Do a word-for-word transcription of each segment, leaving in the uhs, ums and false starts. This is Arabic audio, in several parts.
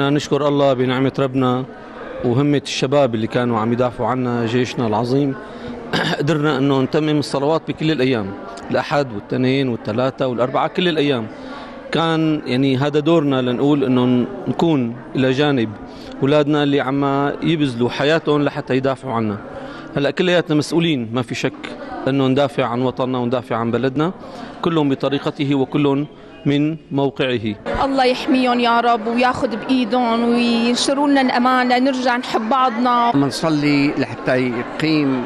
بدنا نشكر الله بنعمة ربنا وهمة الشباب اللي كانوا عم يدافعوا عنا، جيشنا العظيم. قدرنا انه نتمم الصلوات بكل الايام، الاحد والاثنين والثلاثة والاربعة، كل الايام. كان يعني هذا دورنا لنقول انه نكون الى جانب اولادنا اللي عم يبذلوا حياتهم لحتى يدافعوا عنا. هلا كلياتنا مسؤولين، ما في شك انه ندافع عن وطننا وندافع عن بلدنا، كلهم بطريقته وكلهم من موقعه. الله يحميهم يا رب وياخذ بايدهم وينشروا لنا الامان لنرجع نحب بعضنا. بنصلي لحتى يقيم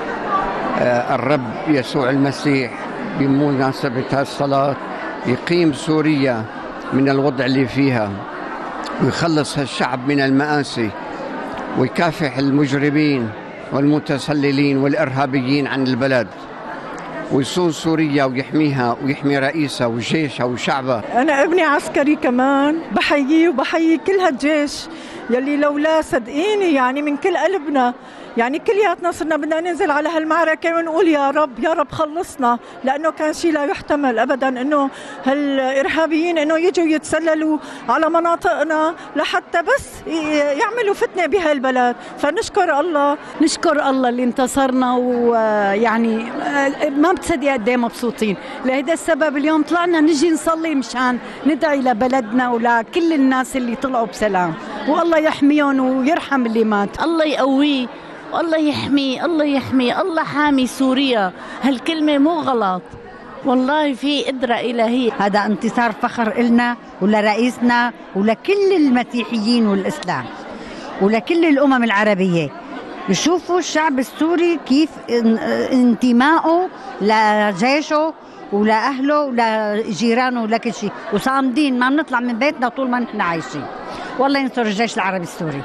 الرب يسوع المسيح بمناسبة هالصلاة، يقيم سوريا من الوضع اللي فيها ويخلص هالشعب من المآسي ويكافح المجرمين والمتسللين والإرهابيين عن البلد ويصون سوريا ويحميها ويحمي رئيسها وجيشها وشعبها. أنا ابني عسكري كمان، بحييه وبحيي كل هالجيش يلي لولا صدقيني يعني من كل قلبنا يعني كلياتنا صرنا بدنا ننزل على هالمعركة ونقول يا رب يا رب خلصنا، لأنه كان شيء لا يحتمل أبدا إنه هالإرهابيين إنه يجوا يتسللوا على مناطقنا لحتى بس يعملوا فتنة بهالبلد. فنشكر الله، نشكر الله اللي انتصرنا، ويعني ما بتصدق قد ايه مبسوطين. لهذا السبب اليوم طلعنا نجي نصلي مشان ندعي لبلدنا ولكل الناس اللي طلعوا بسلام، والله يحميهم ويرحم اللي مات. الله يقويه والله يحمي، الله يحمي، الله حامي سوريا. هالكلمة مو غلط، والله في قدرة إلهية. هذا انتصار فخر إلنا ولرئيسنا ولكل المسيحيين والإسلام ولكل الأمم العربية. يشوفوا الشعب السوري كيف انتمائه لجيشه ولأهله ولجيرانه ولكل شيء، وصامدين ما بنطلع من بيتنا طول ما نحن عايشين. والله ينصر الجيش العربي السوري.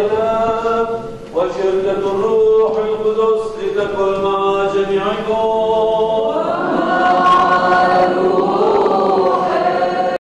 وشركة الروح القدس لتكن مع جميعكم.